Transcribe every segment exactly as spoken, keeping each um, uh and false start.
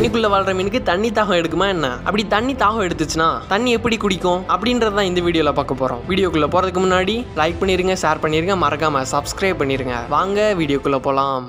தண்ணிக்குள்ள வாழ்ற மீனுக்கு தண்ணி தாகம் எடுக்குமா என்ன? அப்படி தண்ணி தாகம் எடுத்துச்சுன்னா தண்ணி எப்படி குடிக்கும் அப்படின்றதான் இந்த வீடியோல பார்க்க போறோம். வீடியோக்குள்ள போறதுக்கு முன்னாடி லைக் பண்ணிருங்க, ஷேர் பண்ணிருங்க, மறக்காம சப்ஸ்கிரைப் பண்ணிருங்க. வாங்க வீடியோக்குள்ள போலாம்.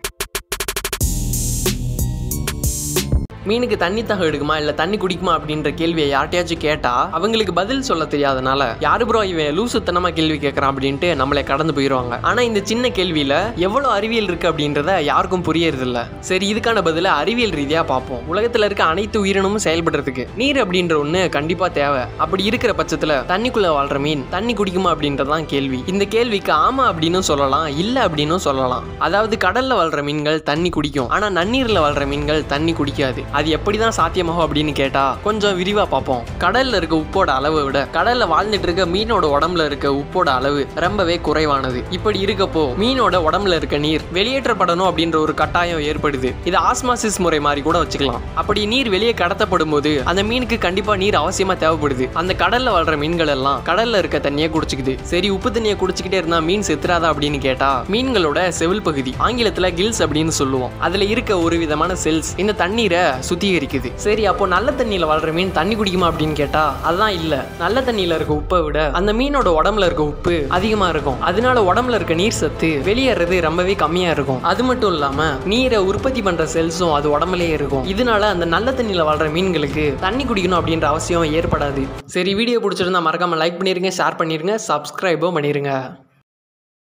மீனுக்கு தண்ணி தாகம் எடுக்குமா இல்ல தண்ணி குடிக்குமா அப்படின்ற கேள்வியை யார்ட்டையாச்சும் கேட்டா அவங்களுக்கு பதில் சொல்ல தெரியாதனால யாரு ப்ரோ இவன் லூசுத்தனமா கேள்வி கேட்கறான் அப்படின்ட்டு நம்மளை கடந்து போயிடுவாங்க. ஆனா இந்த சின்ன கேள்வியில எவ்வளவு அறிவியல் இருக்கு அப்படின்றத யாருக்கும் புரியறது இல்ல. சரி, இதுக்கான பதில அறிவியல் ரீதியா பார்ப்போம். உலகத்துல இருக்க அனைத்து உயிரினமும் செயல்படுறதுக்கு நீர் அப்படின்ற ஒண்ணு கண்டிப்பா தேவை. அப்படி இருக்கிற பட்சத்துல தண்ணிக்குள்ள வாழ்ற மீன் தண்ணி குடிக்குமா அப்படின்றதான் கேள்வி. இந்த கேள்விக்கு ஆமா அப்படின்னு சொல்லலாம், இல்ல அப்படின்னு சொல்லலாம். அதாவது கடல்ல வாழ்ற மீன்கள் தண்ணி குடிக்கும், ஆனா நன்னீர்ல வாழ்ற மீன்கள் தண்ணி குடிக்காது. அது எப்படிதான் சாத்தியமாகும் அப்படின்னு கேட்டா கொஞ்சம் விரிவா பார்ப்போம். கடல்ல இருக்க உப்போட அளவை விட கடல்ல வாழ்ந்துட்டு இருக்க மீனோட உடம்புல இருக்க உப்போட அளவு ரொம்பவே குறைவானது. இப்படி இருக்கப்போ மீனோட உடம்புல இருக்க நீர் வெளியேற்றப்படணும் அப்படின்ற ஒரு கட்டாயம் ஏற்படுது. இது ஆஸ்மாசிஸ் முறை மாதிரி கூட வச்சுக்கலாம். அப்படி நீர் வெளியே கடத்தப்படும் போது அந்த மீனுக்கு கண்டிப்பா நீர் அவசியமா தேவைப்படுது. அந்த கடல்ல வாழ்ற மீன்கள் எல்லாம் கடல்ல இருக்க தண்ணியை குடிச்சுக்குது. சரி, உப்பு தண்ணியை குடிச்சுக்கிட்டே இருந்தா மீன் செத்துறாதா அப்படின்னு கேட்டா மீன்களோட செவில் பகுதி, ஆங்கிலத்துல கில்ஸ் அப்படின்னு சொல்லுவோம், அதுல இருக்க ஒரு விதமான செல்ஸ் இந்த தண்ணீரை சுத்திகரிக்குது. சரி, அப்போ நல்ல தண்ணியில வாழ்ற மீன் தண்ணி குடிக்குமா அப்படின்னு கேட்டா அதான் இல்ல. நல்ல தண்ணியில இருக்க உப்பை விட அந்த மீனோட உடம்புல இருக்க உப்பு அதிகமா இருக்கும். அதனால உடம்புல இருக்க நீர் சத்து வெளியேறது ரொம்பவே கம்மியா இருக்கும். அது மட்டும் இல்லாம நீரை உற்பத்தி பண்ற செல்ஸும் அது உடம்புலயே இருக்கும். இதனால அந்த நல்ல தண்ணியில வாழ்ற மீன்களுக்கு தண்ணி குடிக்கணும் அப்படின்ற அவசியம் ஏற்படாது. சரி, வீடியோ பிடிச்சிருந்தா மறக்காம லைக் பண்ணிருங்க, ஷேர் பண்ணிருங்க, சப்ஸ்கிரைபும் பண்ணிருங்க.